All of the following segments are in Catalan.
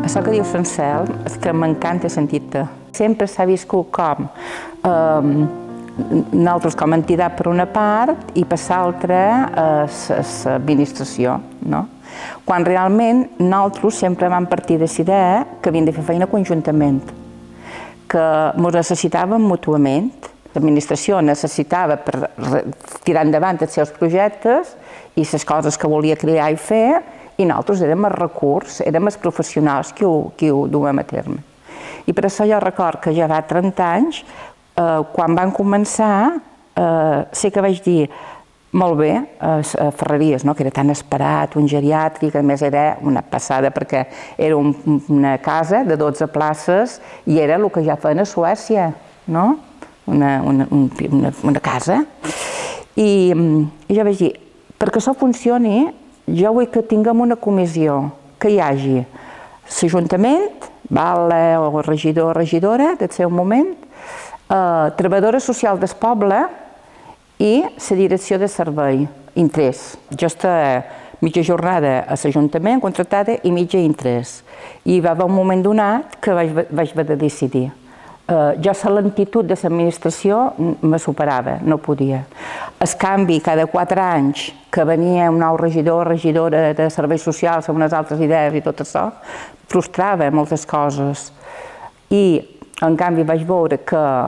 Això que dius, Francel, és que m'encanta sentir-te. Sempre s'ha viscut com nosaltres com a entitat per una part i per l'altra l'administració, no? Quan realment nosaltres sempre vam partir de l'idea que havíem de fer feina conjuntament, que ens necessitàvem mútuament. L'administració necessitava per tirar endavant els seus projectes i les coses que volia crear i fer, i nosaltres érem el recurs, érem els professionals que ho duem a terme. I per això jo record que ja fa 30 anys, quan van començar, sé que vaig dir, molt bé, a Ferreries, que era tan esperat, un geriàtric, a més era una passada perquè era una casa de 12 places i era el que ja feien a Suècia, no? Una casa. I jo vaig dir, perquè això funcioni, jo vull que tinguem una comissió, que hi hagi l'Ajuntament, o regidor o regidora del seu moment, treballadora social del poble i la direcció de servei, interès. Jo estava mitja jornada a l'Ajuntament contractada i mitja interès. I va haver un moment donat que vaig haver de decidir. Jo la lentitud de l'administració me superava, no podia. El canvi cada 4 anys que venia un nou regidor o regidora de serveis socials amb unes altres idees i tot això, frustrava moltes coses. I en canvi vaig veure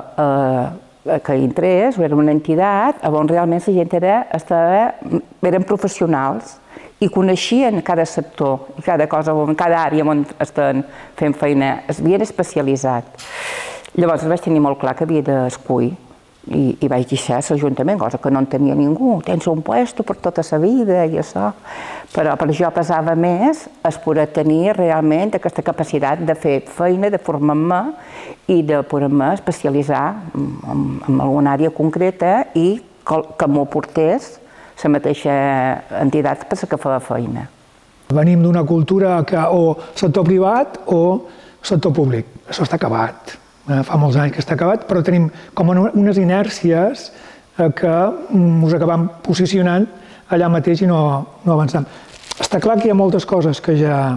que Interès era una entitat on realment la gent eren professionals i coneixien cada sector i cada cosa, cada àrea on estan fent feina, es havien especialitzat. Llavors vaig tenir molt clar que havia d'escollir i vaig deixar l'Ajuntament, cosa que no en tenia ningú. Tens un lloc per tota la vida i això. Però per jo pesava més es poder tenir realment aquesta capacitat de fer feina, de formar-me i de poder-me especialitzar en alguna àrea concreta i que m'ho portés la mateixa entitat per la que feia feina. Venim d'una cultura que o sector privat o sector públic. Això està acabat. Fa molts anys que està acabat, però tenim com unes inèrcies que ens acabem posicionant allà mateix i no avançam. Està clar que hi ha moltes coses que ja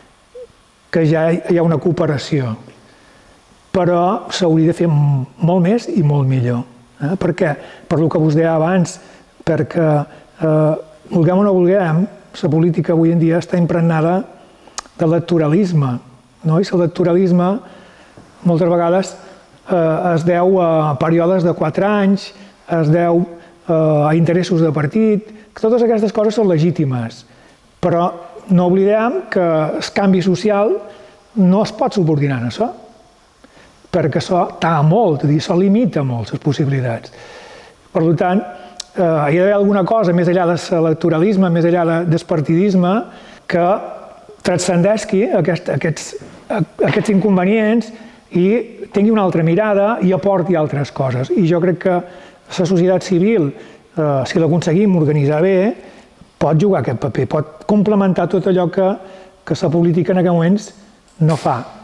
hi ha una cooperació, però s'hauria de fer molt més i molt millor. Per què? Per el que vos deia abans, perquè vulguem o no vulguem, la política avui en dia està impregnada d'electoralisme, i l'electoralisme moltes vegades es deu a períodes de 4 anys, es deu a interessos de partit, que totes aquestes coses són legítimes, però no oblidem que el canvi social no es pot subordinar a això, perquè això talla molt, és a dir, això limita molt les possibilitats. Per tant, hi ha d'haver alguna cosa més enllà de l'electoralisme, més enllà del partidisme, que transcendeixi aquests inconvenients i tingui una altra mirada i aporti altres coses. I jo crec que la societat civil, si l'aconseguim organitzar bé, pot jugar aquest paper, pot complementar tot allò que la política en aquests moments no fa.